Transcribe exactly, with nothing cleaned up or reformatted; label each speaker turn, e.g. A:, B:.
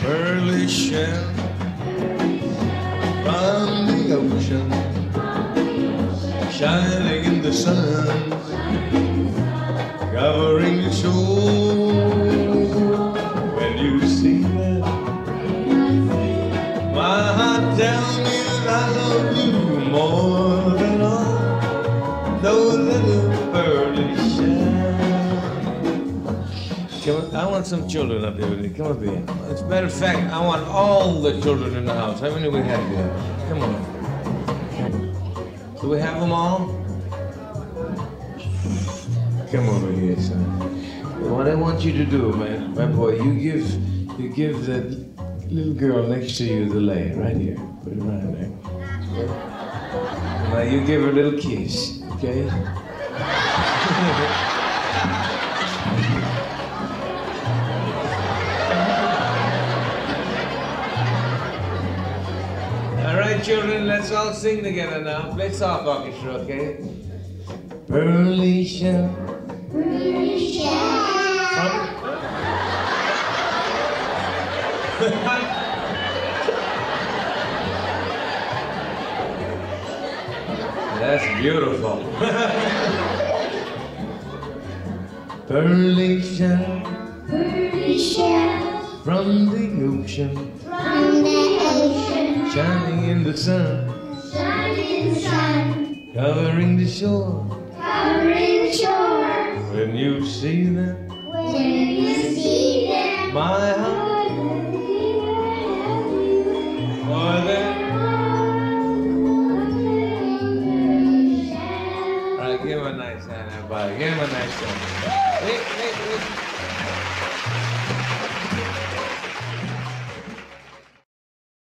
A: pearly shell from the ocean, shining in the sun, covering the shore. When you see that, my heart tells me that I love you more than all those little pearly shells. Come on, I want some children up here with me. Come up here. As a matter of fact, I want all the children in the house. How many do we have here? Come on. Do we have them all? Come over here, son. What I want you to do, man, my boy, you give, you give the little girl next to you the lei, right here. Put it right there. Okay? Now you give her a little kiss, okay? All right, children, let's all sing together now. Play soft orchestra, okay? Pearly shell.
B: Pearly shell.
A: That's beautiful. Pearly shell.
B: Pearly shell.
A: From the ocean.
B: From the ocean.
A: Shining in the sun.
B: Shining in the sun.
A: Covering the shore.
B: Covering the shore.
A: When you see them.
B: When you see them.
A: My heart. For them. All right, give him a nice hand, everybody. Give him a nice hand.